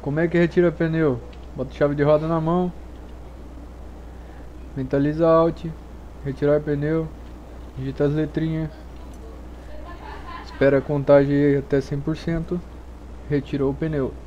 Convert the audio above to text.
Como é que retira pneu? Bota a chave de roda na mão, mentaliza Alt, retirar pneu, digita as letrinhas, espera a contagem até 100%, retirou o pneu.